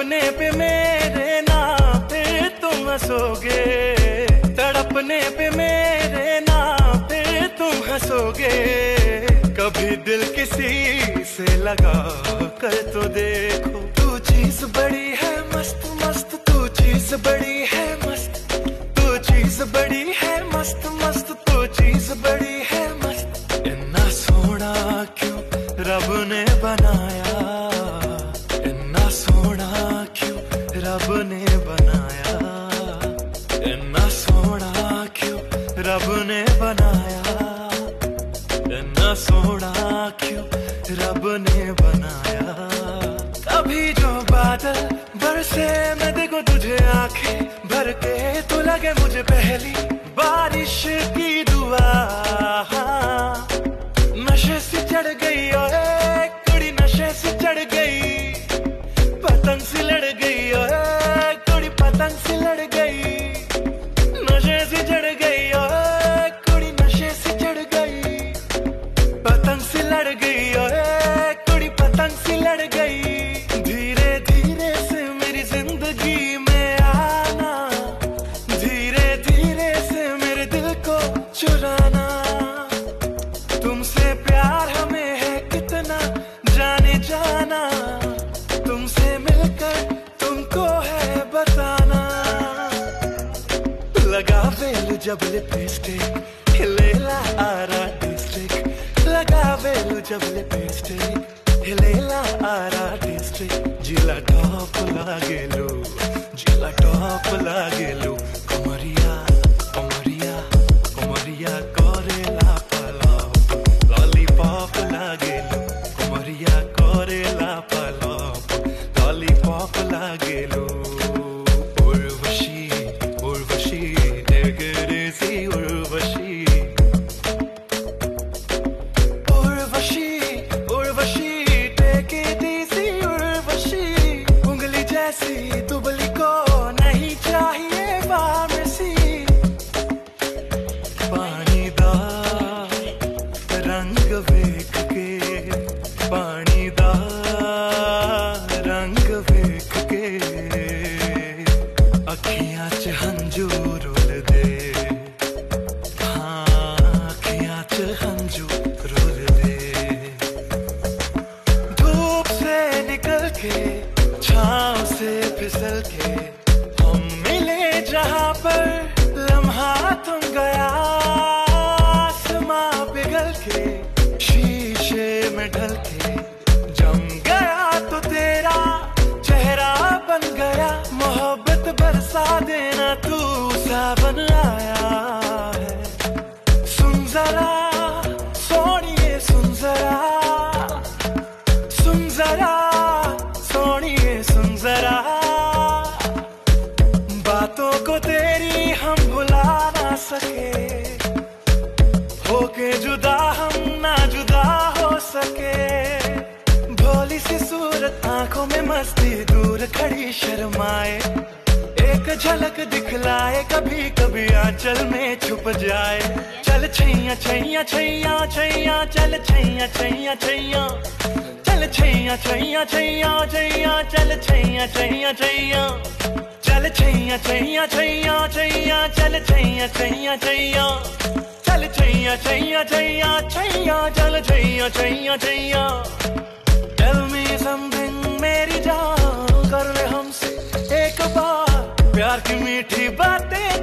तड़पने पे मेरे ना फिर तुम हंसोगे, तड़पने पे मेरे ना फिर तुम हंसोगे। कभी दिल किसी से लगा कर तो देखो, तू चीज बड़ी है मस्त मस्त, तू चीज बड़ी है मस्त, तू चीज बड़ी है मस्त मस्त, तू चीज बड़ी है मस्त। इतना सोना क्यों रब ने बनाया, इतना सोना क्यों रब ने बनाया, इतना सोना क्यों रब ने बनाया, इतना सोना क्यों रब ने बनाया। कभी जो बादल बरसे मैं देखो तुझे आंखें भर के, तू लगे मुझे पहली बारिश की दुआ। नशे से चढ़ गई ओए कुड़ी, नशे से चढ़ गई, पतंग से लड़ गई ओए कुड़ी, पतंग से लड़ गई। नशे से चढ़ गई ओए कुड़ी, नशे से चढ़ गई, पतंग से लड़ गई ओए कुड़ी, पतंग से लड़ गई। धीरे धीरे से मेरी जिंदगी में आना, धीरे धीरे से मेरे दिल को चुराना। तुमसे प्यार हमें है कितना जाने जाना, तुमसे मिलकर तुमको है बताना। लगा वेलू जब लिपस्टिक हिलेला आरा डिस्ट्रिक्ट, लगा वेलू जब लिपस्टिक हिलेला आरा डिस्ट्रिक्ट। जिला टॉप लागेलू, जिला टॉप लागेलू, कमरिया कमरिया कमरिया करेला पलाप, लॉलीपॉप लागेलू, कमरिया करेला पलाप, लॉलीपॉप लागेलू। उर्वशी उर्वशी सी Urvashi, Urvashi Urvashi take it easy Urvashi. उंगली जैसी दुबली को नहीं चाहिए फार्मेसी। पानी दा रंग वेख के, पानी दा रंग वेख के, अखियां च हंझू रुल दे, हाँ अखियां च हंझू रुल दे। धूप से निकल के छांव से फिसल के हम मिले जहां पर लम्हा थम गया। आसमां पिघल के शीशे में ढल के जम गया तो तेरा चेहरा बन गया। मोहब्बत बरसा देना तू सावन आया है। सुन जरा सोनिए सुन जरा, सुन जरा सोनिए सुन जरा। बातों को तेरी हम भुला ना सके, होके जुदा हम ना जुदा हो सके। भोली सी सूरत आंखों में मस्ती, दूर खड़ी शर्माए, एक झलक दिखलाए, कभी कभी आंचल में छुप जाए। चल छैया छैया छैया छैया, चल छैया छैया छैया, चल छैया छैया छैया छैया, चल छैया छैया छैया, चल छैया छैया छैया छैया, चल छैया छैया छैया, चल छैया छैया छैया छैया, चल Chaiyya Chaiyya Chaiyya. Tell me something मेरी जान, कर ले हमसे एक बार प्यार की मीठी बातें।